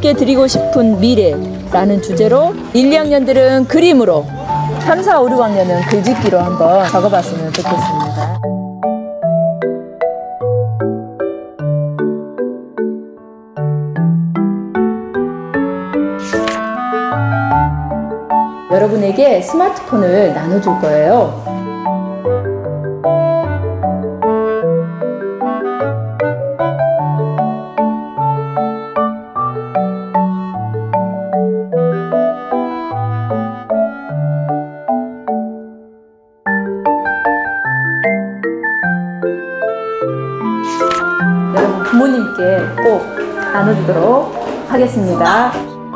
부모님께 드리고 싶은 미래라는 주제로 1, 2학년들은 그림으로, 3, 4, 5, 6학년은 글짓기로 한번 적어봤으면 좋겠습니다. 여러분에게 스마트폰을 나눠줄 거예요. 여러분 부모님께 꼭 나눠주도록 하겠습니다.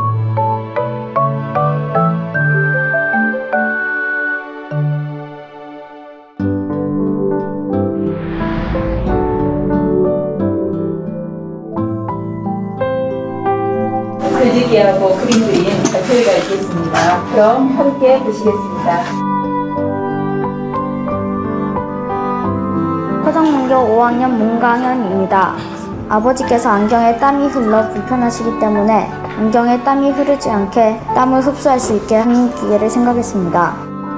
글짓기하고 그림 발표회가 있겠습니다. 그럼 함께 보시겠습니다. 서정문교 5학년 문강현입니다. 아버지께서 안경에 땀이 흘러 불편하시기 때문에 안경에 땀이 흐르지 않게 땀을 흡수할 수 있게 하는 기계를 생각했습니다.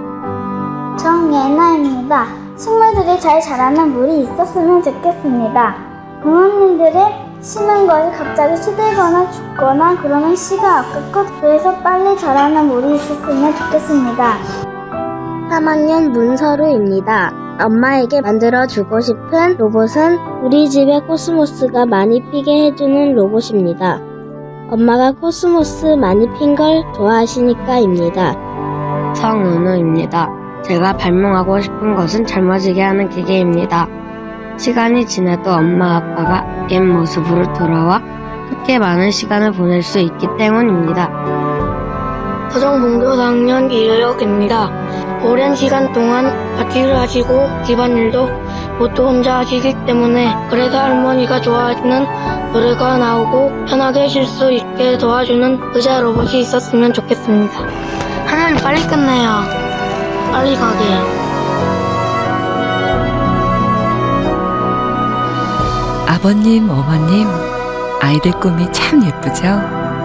정예나입니다. 식물들이 잘 자라는 물이 있었으면 좋겠습니다. 부모님들이 심은 것이 갑자기 시들거나 죽거나 그러면 씨가 아깝고 그래서 빨리 자라는 물이 있었으면 좋겠습니다. 3학년 문서루입니다. 엄마에게 만들어주고 싶은 로봇은 우리 집에 코스모스가 많이 피게 해주는 로봇입니다. 엄마가 코스모스 많이 핀 걸 좋아하시니까입니다. 성은우입니다. 제가 발명하고 싶은 것은 젊어지게 하는 기계입니다. 시간이 지나도 엄마 아빠가 옛 모습으로 돌아와 함께 많은 시간을 보낼 수 있기 때문입니다. 서정문교 4학년 이효혁입니다. 오랜 시간 동안 밭일을 하시고 집안일도 모두 혼자 하시기 때문에 그래서 할머니가 좋아하시는 노래가 나오고 편하게 쉴 수 있게 도와주는 의자 로봇이 있었으면 좋겠습니다. 하나님 빨리 끝내요. 빨리 가게. 아버님, 어머님, 아이들 꿈이 참 예쁘죠?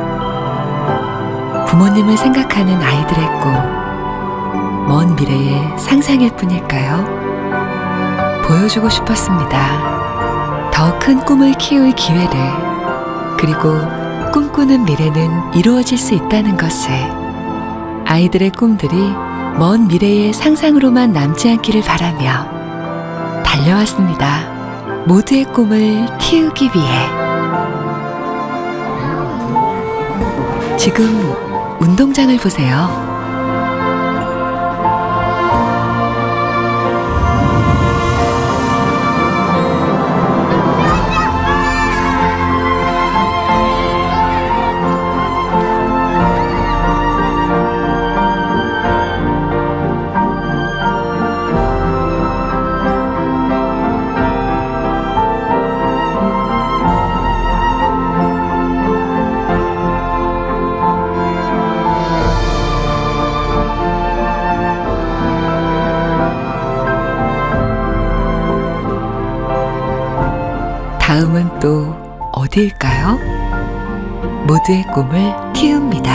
부모님을 생각하는 아이들의 꿈, 먼 미래의 상상일 뿐일까요? 보여주고 싶었습니다. 더 큰 꿈을 키울 기회를, 그리고 꿈꾸는 미래는 이루어질 수 있다는 것을. 아이들의 꿈들이 먼 미래의 상상으로만 남지 않기를 바라며 달려왔습니다. 모두의 꿈을 키우기 위해. 지금 운동장을 보세요. 다음은 또 어디일까요? 모두의 꿈을 키웁니다.